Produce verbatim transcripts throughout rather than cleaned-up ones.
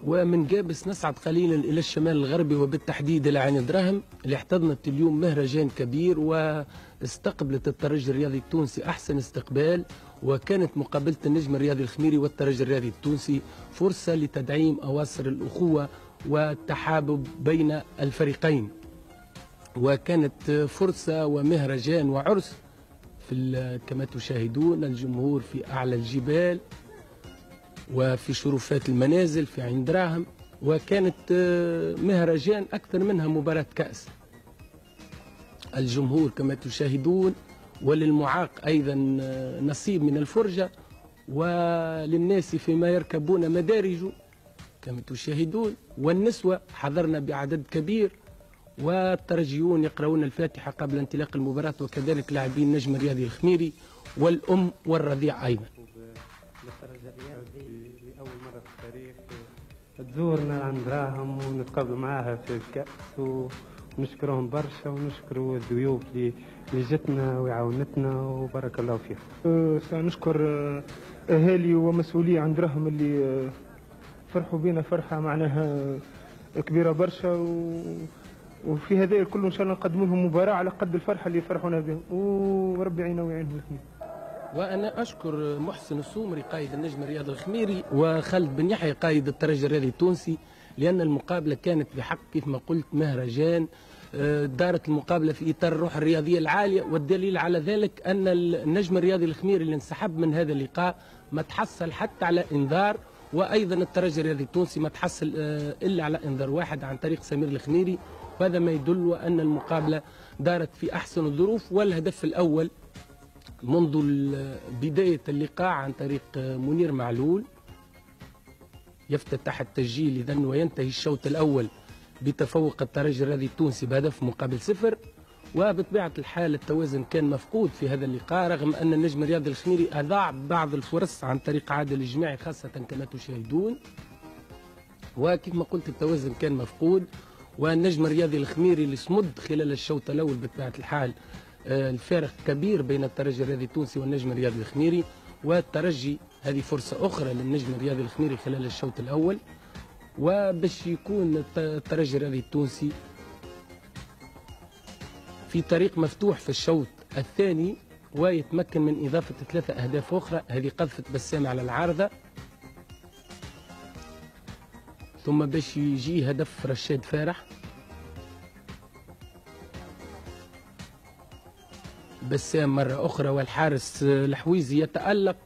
ومن جابس نصعد قليلا إلى الشمال الغربي وبالتحديد إلى عين دراهم اللي احتضنت اليوم مهرجان كبير واستقبلت الترجي الرياضي التونسي أحسن استقبال. وكانت مقابلة النجم الرياضي الخميري والترجي الرياضي التونسي فرصة لتدعيم أواصر الأخوة والتحابب بين الفريقين، وكانت فرصة ومهرجان وعرس في كما تشاهدون الجمهور في أعلى الجبال وفي شرفات المنازل في عين دراهم، وكانت مهرجان أكثر منها مباراة كأس. الجمهور كما تشاهدون وللمعاق أيضا نصيب من الفرجة، وللناس فيما يركبون مدارج كما تشاهدون، والنسوة حضرنا بعدد كبير، والترجيون يقرؤون الفاتحة قبل انطلاق المباراة، وكذلك لاعبين النجم الرياضي الخميري والأم والرضيع أيضا. لأول مرة في التاريخ تزورنا عند دراهم ونتقابلوا معاها في الكأس، ونشكرهم برشا ونشكروا الضيوف اللي جتنا وعاونتنا وبارك الله فيهم. أه سنشكر أهالي ومسؤولي عند دراهم اللي فرحوا بنا فرحة معناها كبيرة برشا، و... وفي هذا الكل إن شاء الله نقدم لهم مباراة على قد الفرحة اللي فرحونا بها، وربي يعيننا ويعينهم الاثنين. وأنا أشكر محسن السومري قائد النجم الرياضي الخميري وخالد بن يحيى قائد الترجي الرياضي التونسي، لأن المقابلة كانت بحق كيف ما قلت مهرجان. دارت المقابلة في إطار الروح الرياضية العالية، والدليل على ذلك أن النجم الرياضي الخميري اللي انسحب من هذا اللقاء ما تحصل حتى على إنذار، وأيضا الترجي الرياضي التونسي ما تحصل إلا على إنذار واحد عن طريق سمير الخميري، وهذا ما يدل أن المقابلة دارت في أحسن الظروف. والهدف الأول منذ بداية اللقاء عن طريق منير معلول يفتتح التسجيل إذن، وينتهي الشوط الأول بتفوق الترجي الرياضي التونسي بهدف مقابل صفر. وبطبيعة الحال التوازن كان مفقود في هذا اللقاء، رغم أن النجم الرياضي الخميري أضاع بعض الفرص عن طريق عادل الجماعي خاصة كما تشاهدون، وكيف ما قلت التوازن كان مفقود. والنجم الرياضي الخميري اللي صمد خلال الشوط الأول بطبيعة الحال الفارق كبير بين الترجي الرياضي التونسي والنجم الرياضي الخميري، والترجي هذه فرصة أخرى للنجم الرياضي الخميري خلال الشوط الأول، وباش يكون الترجي الرياضي التونسي في طريق مفتوح في الشوط الثاني ويتمكن من إضافة ثلاثة أهداف أخرى. هذه قذفة بسام على العارضة، ثم باش يجي هدف رشاد فارح، بسام مرة أخرى والحارس الحويزي يتألق،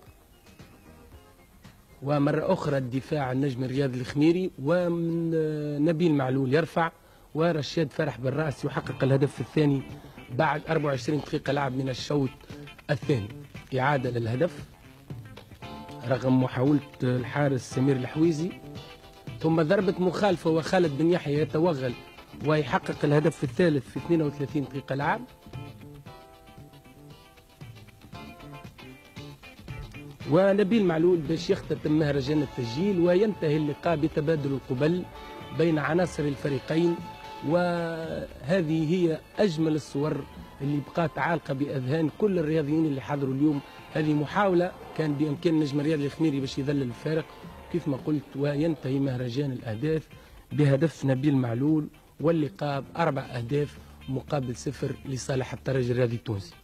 ومرة أخرى الدفاع النجم الرياضي الخميري، ونبيل معلول يرفع، ورشاد فرح بالرأس يحقق الهدف الثاني بعد أربع وعشرين دقيقة لعب من الشوط الثاني. إعادة للهدف رغم محاولة الحارس سمير الحويزي، ثم ضربة مخالفة وخالد بن يحيى يتوغل ويحقق الهدف الثالث في اثنين وثلاثين دقيقة لعب. ونبيل معلول باش يختتم مهرجان التسجيل، وينتهي اللقاء بتبادل القبل بين عناصر الفريقين. وهذه هي أجمل الصور اللي بقات عالقة بأذهان كل الرياضيين اللي حضروا اليوم. هذه محاولة كان بإمكان النجم الرياضي الخميري باش يذلل الفارق كيف ما قلت، وينتهي مهرجان الأهداف بهدف نبيل معلول، واللقاء بأربع أهداف مقابل صفر لصالح الترجي الرياضي التونسي.